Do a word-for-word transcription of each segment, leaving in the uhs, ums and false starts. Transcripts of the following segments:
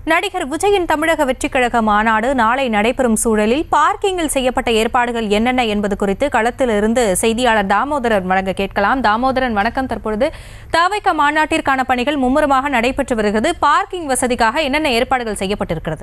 நடிகர் விஜயின் தமிழக வெற்றி கழக மாநாடு நாளை நடைபெறும் சூழலில் பார்க்கிங்கில் செய்யப்பட்ட ஏற்பாடுகள் என்னென்ன என்பது குறித்து களத்திலிருந்து செய்தியாளர் தாமோதரன் வழங்க கேட்கலாம். தாமோதரன் வணக்கம். தற்பொழுது டிவிகே மாநாட்டிற்கான பணிகள் மும்முரமாக நடைபெற்று வருகிறது. பார்க்கிங் வசதிக்காக என்னென்ன ஏற்பாடுகள் செய்யப்பட்டிருக்கிறது?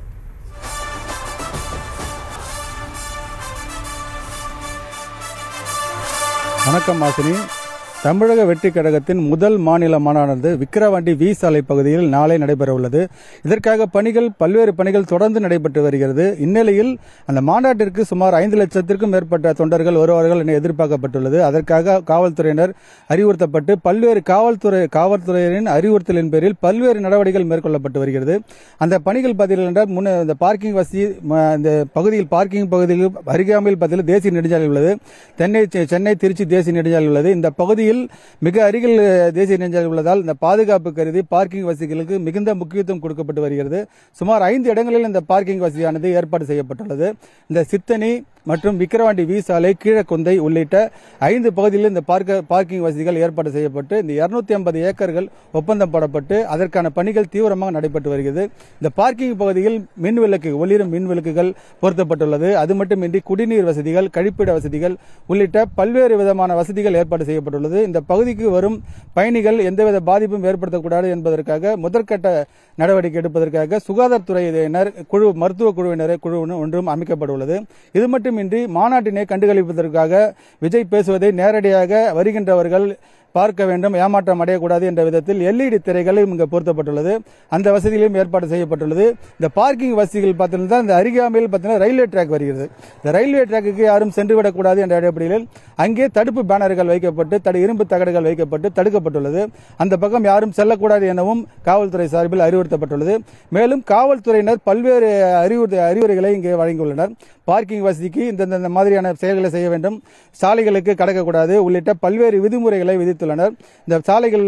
வணக்கம் மாசினி. தமிழக வெற்றி கழகத்தின் முதல் மாநில மாநாடு விக்கிரவாண்டி வி சாலை பகுதியில் நாளை நடைபெற உள்ளது. இதற்காக பணிகள் பல்வேறு பணிகள் தொடர்ந்து நடைபெற்று வருகிறது. இந்நிலையில் அந்த மாநாட்டிற்கு சுமார் ஐந்து லட்சத்திற்கும் மேற்பட்ட தொண்டர்கள் வருவார்கள் என எதிர்பார்க்கப்பட்டுள்ளது. அதற்காக காவல்துறையினர் அறிவுறுத்தப்பட்டு பல்வேறு காவல்துறை காவல்துறையினரின் அறிவுறுத்தலின் பேரில் பல்வேறு நடவடிக்கைகள் மேற்கொள்ளப்பட்டு வருகிறது. அந்த பணிகள் பார்த்தீர்கள் என்றால் முன்ன இந்த பார்க்கிங் வசதி இந்த பகுதியில் பார்க்கிங் பகுதியில் அருகாமையில் பார்த்தீங்கன்னா தேசிய நெடுஞ்சாலை உள்ளது. சென்னை சென்னை திருச்சி தேசிய நெடுஞ்சாலை உள்ளது. இந்த பகுதியில் மிக அருகில் தேசிய நெடுஞ்சாலை உள்ளதால் இந்த பாதுகாப்பு கருதி பார்க்கிங் வசதிகளுக்கு மிகுந்த முக்கியத்துவம் கொடுக்கப்பட்டு வருகிறது. சுமார் ஐந்து இடங்களில் இந்த பார்க்கிங் வசதியானது ஏற்பாடு செய்யப்பட்டுள்ளது. இந்த சித்தனி மற்றும் விக்கிரவாண்டி வி சாலை கீழக்குந்தை உள்ளிட்ட ஐந்து பகுதிகளில் இந்த பார்க்கிங் வசதிகள் ஏற்பாடு செய்யப்பட்டு இந்த இருநூத்தி ஐம்பது ஏக்கர்கள் ஒப்பந்தம் போடப்பட்டு அதற்கான பணிகள் தீவிரமாக நடைபெற்று வருகிறது. இந்த பார்க்கிங் பகுதியில் மின் விளக்கு ஒளிரும் மின் விளக்குகள் பொருத்தப்பட்டுள்ளது. அது மட்டுமின்றி குடிநீர் வசதிகள், கழிப்பிட வசதிகள் உள்ளிட்ட பல்வேறு விதமான வசதிகள் ஏற்பாடு செய்யப்பட்டுள்ளது. இந்த பகுதிக்கு வரும் பயணிகள் எந்தவித பாதிப்பும் ஏற்படுத்தக்கூடாது என்பதற்காக முதற்கட்ட நடவடிக்கை எடுப்பதற்காக சுகாதாரத்துறையினர் குழு மருத்துவ குழுவினர் குழு ஒன்றும் அமைக்கப்பட்டுள்ளது. இது மட்டுமின்றி மாநாட்டினை கண்டுகளிப்பதற்காக விஜய் பேசுவதை நேரடியாக வருகின்றவர்கள் பார்க்க வேண்டும், ஏமாற்றம் அடையக்கூடாது என்ற விதத்தில் எல்இடி திரைகளும் இங்கு பொருத்தப்பட்டுள்ளது. அந்த வசதியிலும் ஏற்பாடு செய்யப்பட்டுள்ளது. இந்த பார்க்கிங் வசதிகள் பார்த்தீங்கன்னா இந்த அருகாமையில் பார்த்தீங்கன்னா ரயில்வே ட்ராக் வருகிறது. இந்த ரயில்வே ட்ராக்கு யாரும் சென்றுவிடக்கூடாது என்ற அடிப்படையில் அங்கே தடுப்பு பேனர்கள் வைக்கப்பட்டு தடு இரும்பு தகடுகள் வைக்கப்பட்டு தடுக்கப்பட்டுள்ளது. அந்த பக்கம் யாரும் செல்லக்கூடாது எனவும் காவல்துறை சார்பில் அறிவுறுத்தப்பட்டுள்ளது. மேலும் காவல்துறையினர் பல்வேறு அறிவுறு அறிவுரைகளை இங்கே வழங்கியுள்ளனர். பார்க்கிங் வசதிக்கு இந்த மாதிரியான செயல்களை செய்ய வேண்டும், சாலைகளுக்கு கடக்கக்கூடாது உள்ளிட்ட பல்வேறு விதிமுறைகளை விதித்துள்ளனர். இந்த சாலைகள்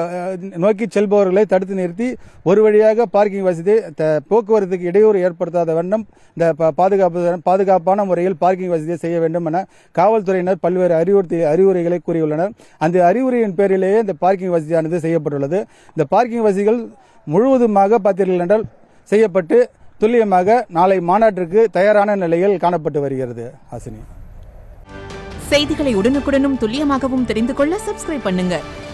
நோக்கி செல்பவர்களை தடுத்து நிறுத்தி ஒரு வழியாக பார்க்கிங் வசதி போக்குவரத்துக்கு இடையூறு ஏற்படுத்தாத வண்ணம் இந்த பாதுகாப்பு பாதுகாப்பான முறையில் பார்க்கிங் வசதியை செய்ய வேண்டும் என காவல்துறையினர் பல்வேறு அறிவுறுத்தி அறிவுரைகளை கூறியுள்ளனர். அந்த அறிவுரையின் பேரிலேயே இந்த பார்க்கிங் வசதியானது செய்யப்பட்டுள்ளது. இந்த பார்க்கிங் வசதிகள் முழுவதுமாக பார்த்தீர்கள் என்றால் செய்யப்பட்டு துல்லியமாக நாளை மாநாட்டிற்கு தயாரான நிலையில் காணப்பட்டு வருகிறது. ஹாசினி, செய்திகளை உடனுக்குடனும் துல்லியமாகவும் தெரிந்து கொள்ள சப்ஸ்கிரைப் பண்ணுங்க.